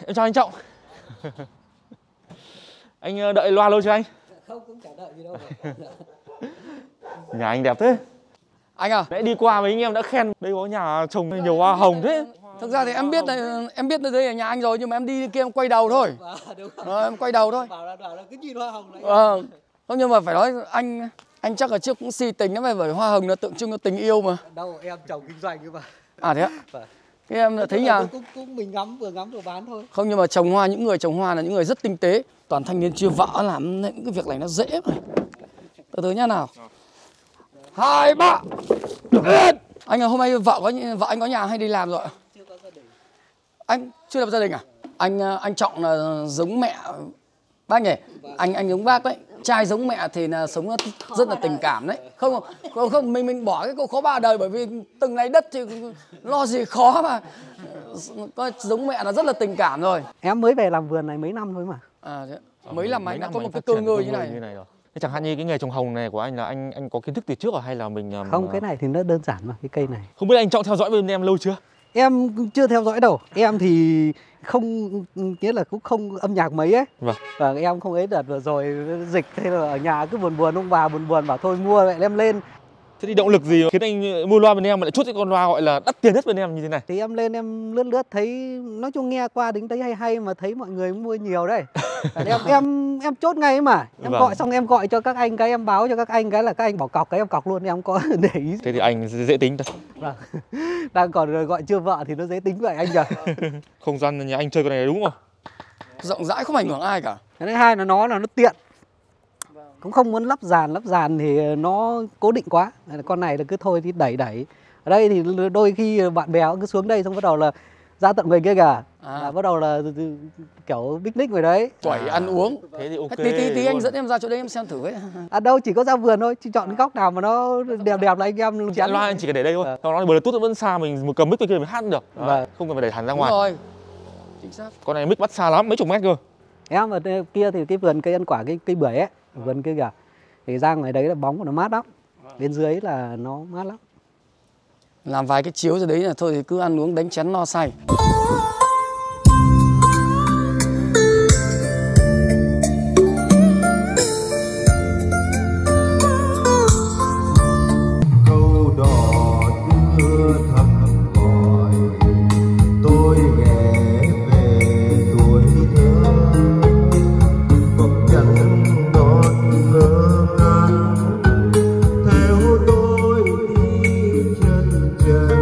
Em chào anh Trọng. Anh đợi loa lâu chưa anh? Không, cũng chả đợi gì đâu. Nhà anh đẹp thế. Anh à, Nãy đi qua mấy anh em đã khen đây có nhà trồng nhiều hoa hồng thế. thực ra thì em biết là đây là nhà anh rồi, nhưng mà em đi kia em quay đầu thôi. Em quay đầu thôi. Bảo là cứ nhìn hoa hồng này. Không, nhưng mà phải nói anh chắc là trước cũng si tình lắm, bởi hoa hồng nó tượng trưng cho tình yêu mà. Đâu, em trồng kinh doanh cơ mà. À thế ạ? Thế em thấy nhà cũng mình ngắm vừa bán thôi. không, nhưng mà trồng hoa, những người trồng hoa là những người rất tinh tế. Toàn thanh niên chưa vợ làm những cái việc này nó dễ mà. Từ từ nhá nào. 2, 3. Anh ơi, hôm nay vợ anh có nhà hay đi làm rồi? Chưa có gia đình. Anh chưa lập gia đình à? Anh Trọng là giống mẹ bác nhỉ? Anh giống bác đấy. Trai giống mẹ thì là sống rất là tình cảm đấy. Không mình bỏ cái câu khó ba đời, bởi vì từng này đất thì lo gì khó mà. Có giống mẹ là rất là tình cảm rồi. Em mới về làm vườn này mấy năm thôi mà. À thế. Mấy năm anh đã có một cái cơ ngơi như này rồi. Thế chẳng hạn như cái nghề trồng hồng này của anh là anh có kiến thức từ trước rồi hay là mình Không, cái này thì nó đơn giản mà, cái cây này. Không biết anh Trọng theo dõi bên em lâu chưa? Em chưa theo dõi đâu. Em thì không, nghĩa là cũng không âm nhạc mấy ấy. Vâng. Và em không ấy, đợt vừa rồi dịch, thế là ở nhà cứ buồn ông bà buồn bảo thôi mua lại đem lên. Thế thì động lực gì khiến anh mua loa bên em mà lại chốt cái con loa gọi là đắt tiền nhất bên em như thế này? Thì em lên em lướt thấy, nói chung nghe qua đến thấy hay mà thấy mọi người mua nhiều đấy. em chốt ngay ấy mà. Em Vâng. gọi xong em gọi cho các anh cái, em báo cho các anh cái là các anh bỏ cọc cái em cọc luôn, em không có để ý. Thế thì anh dễ tính thôi. Vâng. Đang còn gọi chưa vợ thì nó dễ tính vậy anh nhỉ. Không gian nhà anh chơi con này đúng không? rộng rãi không ảnh hưởng ai cả. Cái thứ hai là nó tiện. Cũng không muốn lắp dàn thì nó cố định quá. Con này là cứ thôi thì đẩy. Ở đây thì đôi khi bạn bè cứ xuống đây xong bắt đầu là ra tận người kia kìa. Là bắt đầu là kiểu picnic rồi đấy. Quẩy ăn uống. Thế thì ok. Tí anh dẫn em ra chỗ đấy em xem thử ấy. Đâu chỉ có ra vườn thôi, chỉ chọn cái góc nào mà nó đẹp là anh em Dạ, loa anh chỉ cần để đây thôi. Sau đó Bluetooth nó vẫn xa, mình cầm mic bên kia mình hát được. Không cần phải đẩy hẳn ra Đúng ngoài. rồi. Chính xác. Con này mic bắt xa lắm, mấy chục mét cơ. Em ở kia thì cái vườn cây ăn quả, cây bưởi ấy, vườn kia kìa. Thì ra ngoài đấy là bóng của nó mát lắm. Bên dưới là nó mát lắm. Làm vài cái chiếu rồi đấy là thôi thì cứ ăn uống đánh chén no say. Câu đò đưa thăm gọi tôi ghé về tuổi thơ, bóng trắng non ngơ ngác theo tôi đi chân trần.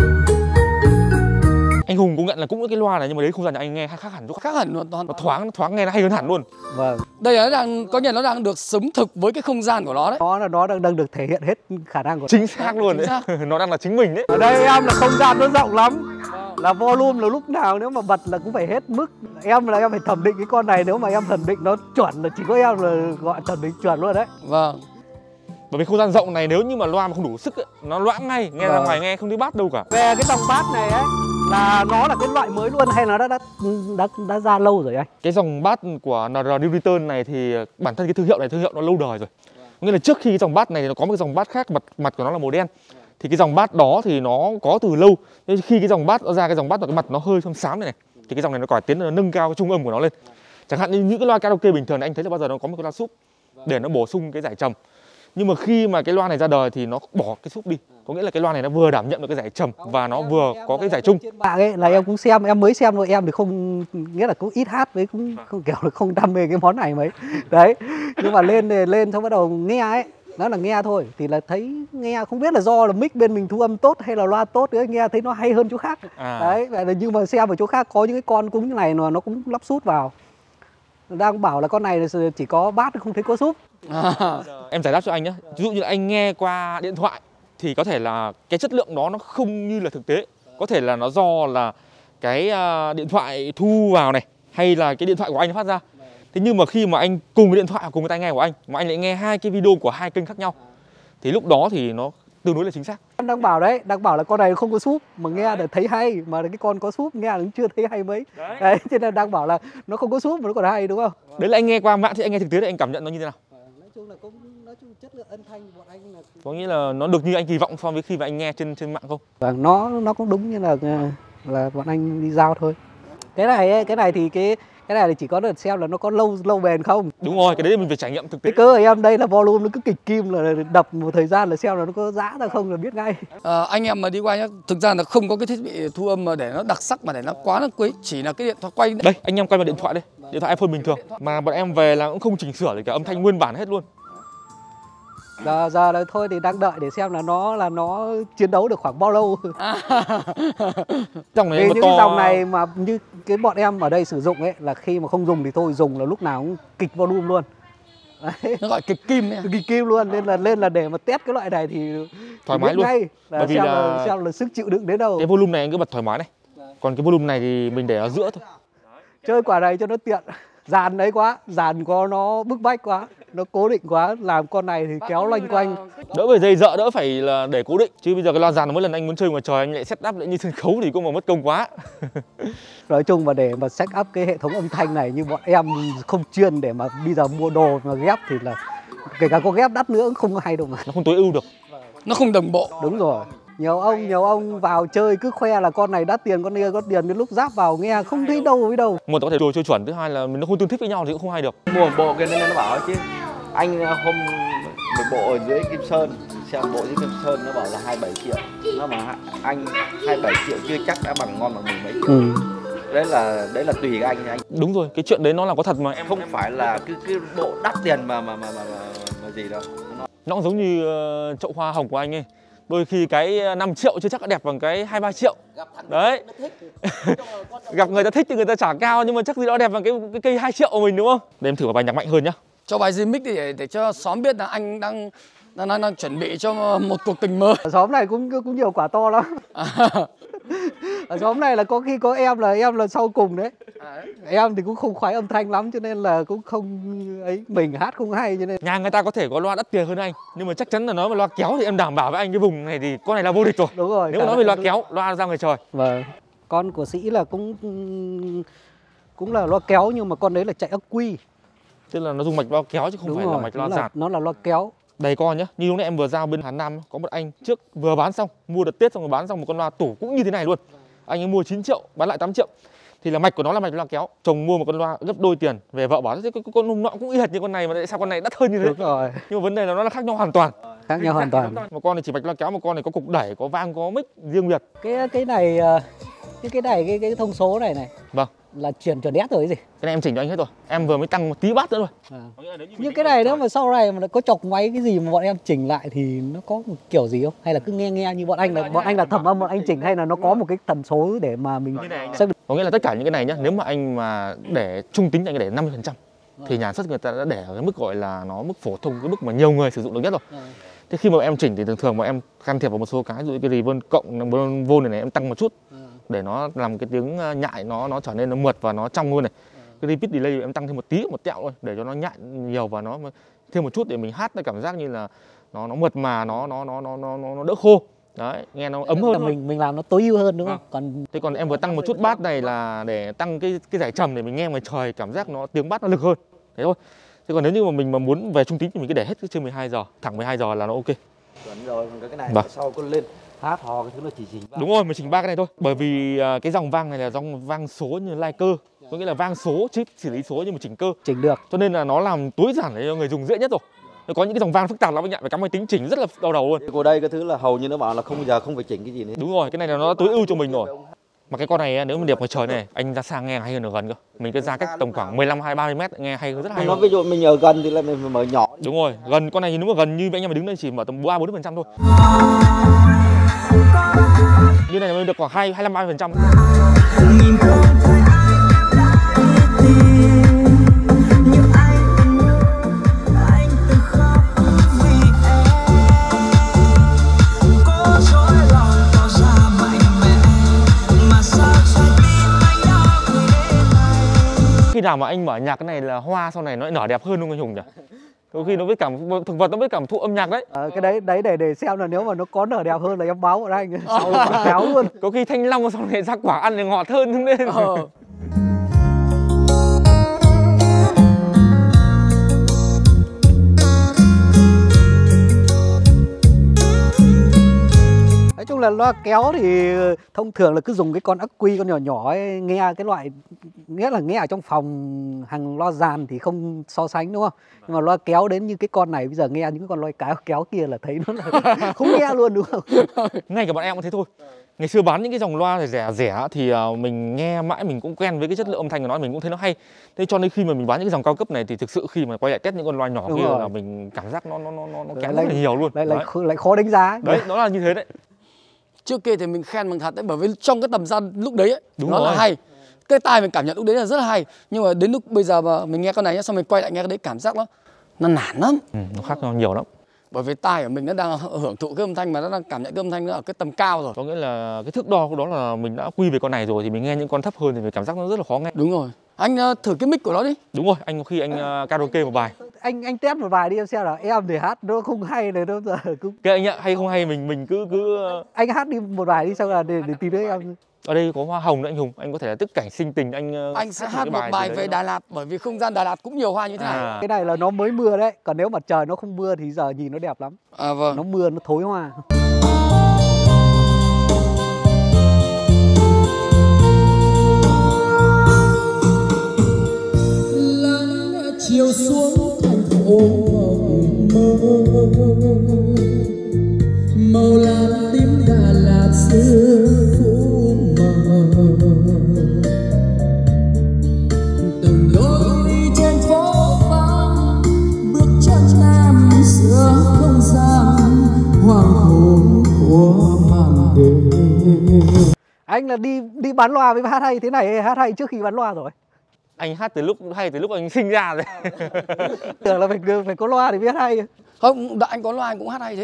Anh Hùng cũng nhận là cũng cái loa này nhưng mà đấy không gian nhà anh nghe khác hẳn chỗ. Khác hẳn hoàn toàn. Nó thoáng nghe nó hay hơn hẳn luôn. Vâng. Đây là nó đang có nghĩa nó đang được sống thực với cái không gian của nó đấy. Nó đang được thể hiện hết khả năng của nó. Chính xác luôn Chính đấy. xác. Nó đang là chính mình đấy. Ở đây em là không gian nó rộng lắm. Là volume là lúc nào nếu mà bật là cũng phải hết mức. Em phải thẩm định cái con này, nếu mà em thẩm định nó chuẩn là chỉ có em là gọi thẩm định chuẩn luôn đấy. Vâng. Bởi vì không gian rộng này nếu như mà loa mà không đủ sức ấy, nó loãng ngay, nghe ra ngoài nghe không thấy bass đâu cả. Về cái dòng bass này ấy là nó là cái loại mới luôn hay là nó đã ra lâu rồi anh? Cái dòng bass của NR New Return này thì bản thân cái thương hiệu này thương hiệu nó lâu đời rồi. Nghĩa là trước khi cái dòng bass này nó có một cái dòng bass khác, mặt của nó là màu đen. Thì cái dòng bass đó thì nó có từ lâu. Nên khi cái dòng bass nó ra, cái dòng bass cái mặt nó hơi xám này thì cái dòng này nó cải tiến, nó nâng cao cái trung âm của nó lên. Chẳng hạn như những cái loa karaoke bình thường này anh thấy là bao giờ nó có một cái loa súp để nó bổ sung cái giải trầm. Nhưng mà khi mà cái loa này ra đời thì nó bỏ cái súp đi. Có nghĩa là cái loa này nó vừa đảm nhận được cái giải trầm và nó vừa có cái giải trung. Trên mạng ấy là em cũng xem, em mới xem thôi, em thì không, nghĩa là cũng ít hát với cũng không kiểu là không đam mê cái món này mấy. Đấy. Nhưng mà lên xong bắt đầu nghe ấy, nó là nghe thôi thì là thấy nghe không biết là do là mic bên mình thu âm tốt hay là loa tốt nữa, nghe thấy nó hay hơn chỗ khác. Đấy, vậy là nhưng mà xem ở chỗ khác có những cái con cũng như này mà nó cũng lắp sút vào. Đang bảo là con này chỉ có bass không thấy có súp. Em giải đáp cho anh nhé. Ví dụ như là anh nghe qua điện thoại thì có thể là cái chất lượng đó nó không như là thực tế. Có thể là nó do là cái điện thoại thu vào này hay là cái điện thoại của anh nó phát ra. Thế nhưng mà khi mà anh cùng cái điện thoại cùng cái tai nghe của anh mà anh lại nghe hai cái video của hai kênh khác nhau thì lúc đó thì nó tương đối là chính xác. Em đang bảo đấy, đang bảo là con này không có súp mà nghe để thấy hay, mà cái con có súp nghe cũng chưa thấy hay mấy. Đấy, cho nên đang bảo là nó không có súp mà nó còn hay đúng không? Đấy là anh nghe qua mạng thì anh nghe thực tế thì anh cảm nhận nó như thế nào? Nói chung là cũng chất lượng âm thanh bọn anh là Có nghĩa là nó được như anh kỳ vọng so với khi mà anh nghe trên mạng không? Vâng, nó cũng đúng như là bọn anh đi giao thôi. Cái này thì cái này thì chỉ có được xem là nó có lâu bền không. Đúng rồi, cái đấy mình phải trải nghiệm thực tế. Cái cơ của em đây là volume nó cứ kịch kim, là đập một thời gian là xem là nó có giã ra không là biết ngay. Anh em mà đi qua nhá, thực ra là không có cái thiết bị thu âm mà để nó đặc sắc mà để nó quá nó quý, chỉ là cái điện thoại quay. Đây, anh em quay vào điện thoại đây, điện thoại iPhone bình thường. Mà bọn em về là cũng không chỉnh sửa gì cả, âm thanh nguyên bản hết luôn. Giờ là thôi thì đang đợi để xem là nó chiến đấu được khoảng bao lâu. Dòng này Vì mà những to... dòng này mà như cái bọn em ở đây sử dụng ấy là khi mà không dùng thì thôi, dùng là lúc nào cũng kịch volume luôn. Đấy. Nó gọi kịch kim ấy. Kịch kim luôn, nên là để mà test cái loại này thì thoải mái luôn. ngay là Bởi vì xem là sức chịu đựng đến đâu. Cái volume này anh cứ bật thoải mái này. Còn cái volume này thì mình để ở giữa thôi. Chơi quả này cho nó tiện. Dàn đấy quá, dàn có nó bức bách quá, nó cố định quá, làm con này thì kéo loanh quanh. Đỡ phải dây dợ, đỡ phải là để cố định. Chứ bây giờ cái loa dàn mỗi lần anh muốn chơi ngoài trời anh lại set up lại như sân khấu thì cũng mà mất công quá. Nói chung mà để mà set up cái hệ thống âm thanh này như bọn em không chuyên để mà bây giờ mua đồ mà ghép thì là kể cả có ghép đắt nữa cũng không hay đâu mà. Nó không tối ưu được. Nó không đồng bộ. Đúng rồi. Nhiều ông vào chơi cứ khoe là con này đắt tiền, con kia có tiền, đến lúc ráp vào nghe không thấy đâu với đâu. Một có thể đồ chơi chuẩn, thứ hai là mình nó không tương thích với nhau thì cũng không hay được. Mua một bộ kia nên nó bảo chứ anh hôm một bộ ở dưới Kim Sơn, xem bộ dưới Kim Sơn nó bảo là 27 triệu, nó mà anh 27 triệu chưa chắc đã bằng ngon bằng mười mấy triệu. Đấy là tùy anh thì anh. Đúng rồi, cái chuyện đấy nó là có thật mà em Không phải là cái bộ đắt tiền mà gì đâu. Nó cũng giống như chậu hoa hồng của anh ấy. Đôi khi cái 5 triệu chưa chắc đã đẹp bằng cái 2-3 triệu. Đấy. Gặp người ta thích thì người ta trả cao, nhưng mà chắc gì đó đẹp bằng cái cây 2 triệu của mình đúng không? Để em thử vào bài nhạc mạnh hơn nhá. Cho bài remix để cho xóm biết là anh đang chuẩn bị cho một cuộc tình mới. Ở xóm này cũng nhiều quả to lắm. Ở xóm này là có khi có em là sau cùng đấy. Em thì cũng không khoái âm thanh lắm cho nên là cũng không ấy, mình hát không hay cho nên. Nhà người ta có thể có loa đắt tiền hơn anh, nhưng mà chắc chắn là nói mà loa kéo thì em đảm bảo với anh cái vùng này thì con này là vô địch rồi. Đúng rồi. Nếu mà nói về loa kéo, loa ra ngoài trời. Vâng. Con của Sĩ là cũng là loa kéo nhưng mà con đấy là chạy ắc quy. Tức là nó dùng mạch loa kéo chứ không phải là mạch loa dạt. Nó là loa kéo. Đầy con nhá. Như lúc nãy em vừa giao bên Hà Nam có một anh trước vừa bán xong, mua đợt Tết xong rồi bán xong một con loa tủ cũng như thế này luôn. Anh ấy mua 9 triệu, bán lại 8 triệu. Thì là mạch của nó là mạch loa kéo. Chồng mua một con loa gấp đôi tiền, về vợ bảo thế con nung nọ cũng y hệt như con này mà tại sao con này đắt hơn như thế? Đúng rồi. Nhưng mà vấn đề là nó là khác nhau hoàn toàn. Khác nhau hoàn toàn. Một con này chỉ mạch loa kéo, một con này có cục đẩy, có vang, có mic riêng biệt. Cái này cái thông số này. Vâng. Là chuyển chuẩn S rồi cái gì? Cái này em chỉnh cho anh hết rồi. Em vừa mới tăng một tí bass nữa thôi. Nhưng cái này nữa mà sau này mà có chọc máy cái gì mà bọn em chỉnh lại thì nó có một kiểu gì không? Hay là cứ nghe như bọn anh là thẩm âm bọn anh chỉnh, hay là nó có một cái tần số để mà mình xác định? Có nghĩa là tất cả những cái này nhá, nếu mà anh mà để trung tính anh để 50% thì nhà sản xuất người ta đã để ở cái mức gọi là nó mức phổ thông, cái mức mà nhiều người sử dụng được nhất rồi. Thế khi mà em chỉnh thì thường mà em can thiệp vào một số cái, ví dụ cái reverb cộng vol này em tăng một chút để nó làm cái tiếng nhại nó trở nên nó mượt và nó trong luôn này. Cái repeat delay em tăng thêm một tí, một tẹo thôi để cho nó nhại nhiều và nó thêm một chút để mình hát nó cảm giác như là nó mượt mà nó đỡ khô. Đấy, nghe nó ấm hơn. Mình làm nó tối ưu hơn đúng không? Còn em vừa tăng một chút bass này là để tăng cái giải trầm để mình nghe ngoài trời cảm giác nó tiếng bass nó lực hơn. Thế thôi. Thế còn nếu như mà mình mà muốn về trung tính thì mình cứ để hết trên 12 giờ, thẳng 12 giờ là nó ok. Chuẩn rồi, còn cái này sau con lên hát hò cái thứ nó chỉ chỉnh. Đúng rồi, mình chỉnh ba cái này thôi. Bởi vì cái dòng vang này là dòng vang số như lai cơ. Có nghĩa là vang số chứ xử lý số nhưng mà chỉnh cơ. Chỉnh được. Cho nên là nó làm tối giản để cho người dùng dễ nhất rồi. Có những cái dòng vang phức tạp lắm anh ạ, phải cắm máy tính chỉnh rất là đau đầu luôn. Của đây cái thứ là hầu như nó bảo là không phải chỉnh cái gì nữa. Đúng rồi, cái này là nó tối ưu cho mình rồi. Mà cái con này nếu mà đẹp ngoài trời này, anh ra xa nghe hay hơn ở gần cơ. Mình cứ ra cách tầm khoảng 15-30 mét nghe hay hơn, rất hay. Nó ví dụ mình ở gần thì là mình mở nhỏ. Đúng rồi, gần con này nếu mà gần như anh em mà đứng đây chỉ mở tầm 3-4% thôi. Như này mình được khoảng 25-30%. Khi nào mà anh mở nhạc cái này là hoa sau này nó nở đẹp hơn không anh Hùng nhỉ? Có khi nó biết thực vật nó biết cảm thụ âm nhạc đấy. Cái đấy để xem là nếu mà nó có nở đẹp hơn là em báo bọn anh. Sau là kéo luôn. Có khi thanh long sau này ra quả ăn thì ngọt hơn không nên. Nói chung mà loa kéo thì thông thường là cứ dùng cái con ắc quy, con nhỏ nhỏ ấy, nghe cái loại, nghĩa là nghe ở trong phòng hàng loa dàn thì không so sánh đúng không? Nhưng mà loa kéo đến như cái con này bây giờ nghe những cái con loa kéo kia là thấy nó là không nghe luôn đúng không? Ngay cả bọn em cũng thế thôi. Ngày xưa bán những cái dòng loa rẻ rẻ thì mình nghe mãi mình cũng quen với cái chất lượng âm thanh của nó, mình cũng thấy nó hay. Thế cho nên khi mà mình bán những cái dòng cao cấp này thì thực sự khi mà quay lại test những con loa nhỏ Đúng kia rồi. là mình cảm giác nó kém rất là nhiều luôn. Lại khó đánh giá. Đấy, nó là như thế đấy. Trước kia thì mình khen bằng thật đấy, bởi vì trong cái tầm gian lúc đấy ấy, Đúng nó rồi. là hay. Cái tai mình cảm nhận lúc đấy là rất là hay. Nhưng mà đến lúc bây giờ mà mình nghe con này nhá, xong mình quay lại nghe cái đấy cảm giác nó nản lắm. Nó khác nhau nhiều lắm. Bởi vì tai của mình nó đang hưởng thụ cái âm thanh, mà nó đang cảm nhận cái âm thanh nó ở cái tầm cao rồi. Có nghĩa là cái thước đo của đó là mình đã quy về con này rồi thì mình nghe những con thấp hơn thì mình cảm giác nó rất là khó nghe. Đúng rồi. Anh thử cái mic của nó đi. Đúng rồi, anh có khi anh karaoke một bài. Anh test một bài đi em xem là em thì hát nó không hay này đâu giờ cũng Cái anh ạ, hay không hay mình cứ anh hát đi một bài đi xong là để tí nữa em. ở đây có hoa hồng đấy anh Hùng, anh có thể là tức cảnh sinh tình Anh sẽ hát cái một bài gì về đấy Đà Lạt, bởi vì không gian Đà Lạt cũng nhiều hoa như thế này. À. Cái này là nó mới mưa đấy, còn nếu mà trời nó không mưa thì giờ nhìn nó đẹp lắm. À vâng. Nó mưa nó thối hoa. chiều xuống thành phố mộng mơ, màu lam tím Đà Lạt xưa phủ mờ, từng lối đi trên phố vắng, bước chân em giữa không gian hoàng hôn của màn đêm. Anh là đi bán loa với hát hay thế này, hát hay trước khi bán loa rồi. Anh hát từ lúc anh sinh ra rồi. Tưởng là phải có loa để biết hay. Không, anh có loa anh cũng hát hay thế.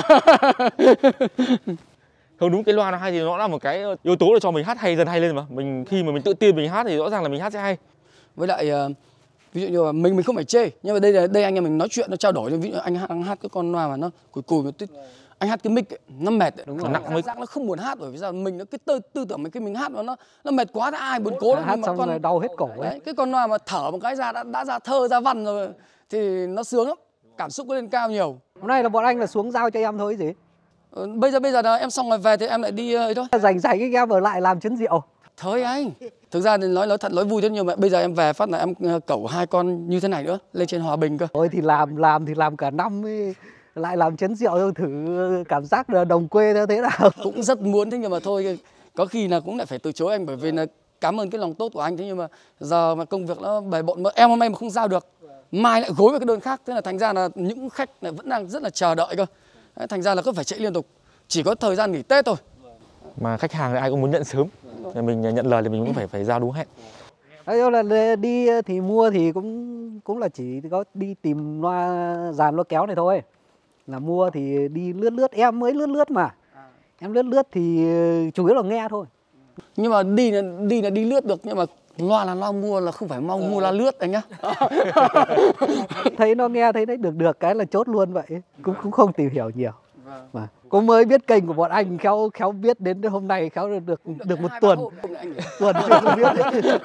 Không, đúng, cái loa nó hay thì nó là một cái yếu tố để cho mình hát hay dần hay lên mà. Khi mà mình tự tin mình hát thì rõ ràng là mình hát sẽ hay. Với lại ví dụ như là mình không phải chê, nhưng mà đây anh em mình nói chuyện, nó trao đổi. Ví dụ anh hát cái con loa mà nó cùi một tí, anh hát cái mic ấy, nó mệt ấy. Đúng rồi. Cảm giác nó không muốn hát, bởi vì sao mình nó cái tư tưởng mình khi mình hát nó mệt quá thì ai buồn cố lắm. Hát xong rồi đau hết cổ ấy. Đấy, cái con loa mà thở một cái ra đã ra thơ ra văn rồi thì nó sướng lắm, cảm xúc nó lên cao nhiều. Hôm nay là bọn anh là xuống giao cho em thôi gì. Bây giờ là em xong rồi về thì em lại đi ấy thôi. Rảnh cái em ở lại làm chén rượu. Thôi anh, thực ra thì nói thật nói vui thế, nhưng mà bây giờ em về phát là em cẩu 2 con như thế này nữa lên trên Hòa Bình cơ. Thôi thì làm cả năm ấy, lại làm chén rượu thôi, thử cảm giác đồng quê theo thế nào. Cũng rất muốn thế, nhưng mà thôi có khi là cũng lại phải từ chối anh, bởi vì là cảm ơn cái lòng tốt của anh, thế nhưng mà giờ mà công việc nó bề bộn, mà em hôm nay mà không giao được, mai lại gối vào cái đơn khác, thế là thành ra là những khách lại vẫn đang rất là chờ đợi cơ. Đấy, thành ra là cứ phải chạy liên tục, chỉ có thời gian nghỉ Tết thôi. Mà khách hàng thì ai cũng muốn nhận sớm, mình nhận lời thì mình cũng phải giao đúng hẹn. Nói là đi thì mua thì cũng là chỉ có đi tìm loa dàn loa kéo này thôi. Là mua thì đi lướt, em mới lướt mà. Em lướt thì chủ yếu là nghe thôi. Nhưng mà đi là đi lướt được, nhưng mà loa là loa mua, là không phải mong mua loa lướt anh nhá. Thấy nó nghe thấy đấy được cái là chốt luôn vậy. Cũng không tìm hiểu nhiều. Mà cũng mới biết kênh của bọn anh, khéo biết đến hôm nay, khéo được một tuần chưa không biết.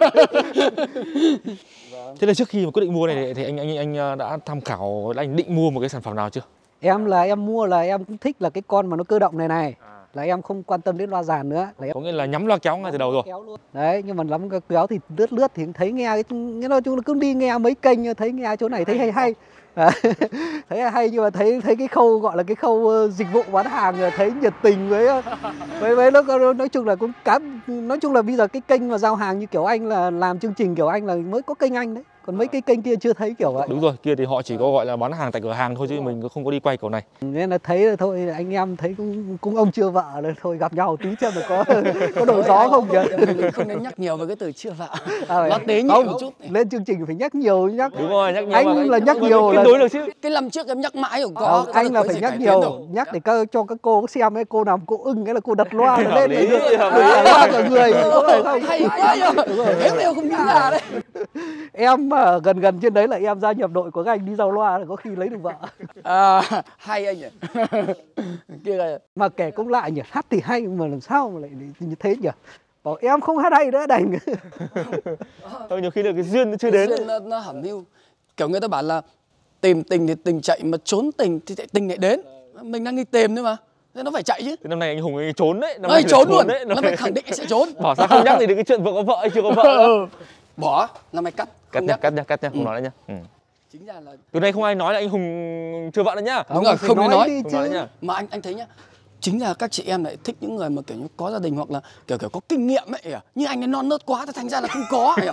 Thế là trước khi mà quyết định mua này thì anh đã tham khảo, anh định mua một cái sản phẩm nào chưa? Em mua là em cũng thích là cái con mà nó cơ động này. Là em không quan tâm đến loa dàn nữa. Là em Có nghĩa là nhắm loa kéo ngay từ đầu rồi. Đấy, nhưng mà lắm cái kéo thì lướt thì thấy nghe, nói chung là cứ đi nghe mấy kênh thấy nghe chỗ này thấy hay. Thấy hay, nhưng mà thấy cái khâu gọi là cái khâu dịch vụ bán hàng là thấy nhiệt tình với nó nói chung là cũng nói chung là bây giờ cái kênh mà giao hàng như kiểu anh là làm chương trình kiểu anh là mới có kênh anh đấy, còn mấy cái kênh kia chưa thấy kiểu vậy. Đúng rồi, kia thì họ chỉ có gọi là bán hàng tại cửa hàng thôi chứ mình không có đi quay kiểu này. Nên là thấy là thôi, anh em thấy cũng ông chưa vợ rồi, thôi gặp nhau tí xem là có đổi gió không nhỉ. Mình không nên nhắc nhiều về cái từ chưa vợ. Nó tế nhị một chút. Lên chương trình phải nhắc nhiều, Đúng rồi, nhắc nhiều. Anh là nhắc nhiều là đối được chứ. Cái lần trước em nhắc mãi rồi có. Anh là phải nhắc nhiều, nhắc để cho các cô xem ấy, cô nào cô ưng cái là cô đặt loa lên loa cả người, có phải không? Hay quá nhờ. Thế đều không nghĩ ra đấy. Em mà gần trên đấy là em gia nhập đội của các anh đi giao loa là có khi lấy được vợ. Hay anh nhỉ. Kia này. Mà kể cũng lại nhỉ, hát thì hay mà làm sao mà lại như thế nhỉ? Bảo em không hát hay nữa đành. Thôi nhiều khi là cái duyên nó chưa đến. Duyên nó hẳn hưu. Kiểu người ta bảo là tìm tình thì tình chạy, mà trốn tình thì tình lại đến. Mình đang đi tìm thôi mà. Thế nó phải chạy chứ. Thì năm nay anh Hùng anh trốn đấy, năm Ơi, nay là trốn luôn. đấy. Năm nay khẳng định anh sẽ trốn. Bảo sao không nhắc gì đến cái chuyện vợ có vợ hay chưa có vợ nữa. Bỏ, năm nay cắt. Cắt Không nha, nhắc. cắt nha, không nói nữa nha. Chính ra là Từ nay không ai nói là anh Hùng chưa vợ nữa nhá. đúng rồi, không nên nói. Không nói nhá. Mà anh thấy nhá, chính là các chị em lại thích những người mà kiểu như có gia đình hoặc là kiểu có kinh nghiệm ấy, hiểu? Như anh ấy non nớt quá thì thành ra là không có, hiểu?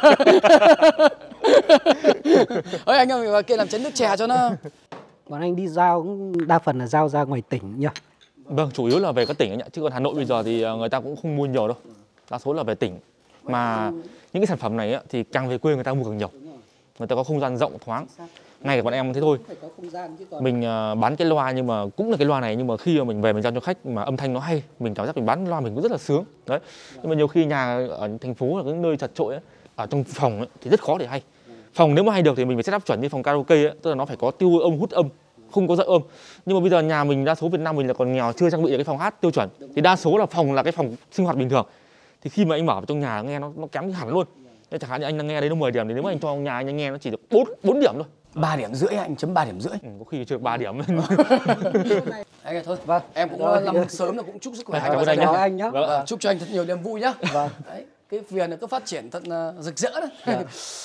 Ơi anh ơi, vào kia làm chén nước chè cho nó. Bọn anh đi giao cũng đa phần là giao ra ngoài tỉnh nhỉ. Vâng, chủ yếu là về các tỉnh ấy nhỉ, chứ còn Hà Nội bây giờ thì người ta cũng không mua nhiều đâu. Đa số là về tỉnh. Mà những cái sản phẩm này ấy, thì càng về quê người ta mua càng nhiều. Người ta có không gian rộng thoáng. Ngay cả bọn em thế thôi. Mình bán cái loa nhưng mà cũng là cái loa này, nhưng mà khi mà mình về mình giao cho khách mà âm thanh nó hay, mình cảm giác mình bán loa mình cũng rất là sướng. Đấy. Nhưng mà nhiều khi nhà ở thành phố là cái nơi chật chội ấy, ở trong phòng ấy, thì rất khó để hay. Phòng nếu mà hay được thì mình phải set up chuẩn như phòng karaoke ấy, tức là nó phải có tiêu âm, hút âm, không có dọi âm. Nhưng mà bây giờ nhà mình đa số Việt Nam mình là còn nghèo, chưa trang bị được cái phòng hát tiêu chuẩn. Thì đa số là phòng là cái phòng sinh hoạt bình thường. Thì khi mà anh mở vào trong nhà nghe nó kém đi hẳn luôn. Nên chẳng hạn như anh đang nghe đấy nó 10 điểm thì nếu mà anh cho nhà anh nghe nó chỉ được 4 điểm thôi. 3 điểm rưỡi anh chấm 3 điểm rưỡi. Có khi chưa 3 điểm. Anh ơi thôi. Vâng. Em cũng làm sớm là cũng chúc sức khỏe Cảm ơn và anh gia đình. nhé. anh nhé. Vâng. Chúc cho anh thật nhiều niềm vui nhá. Vâng. Đấy, cái Viền nó cứ phát triển thật rực rỡ đấy.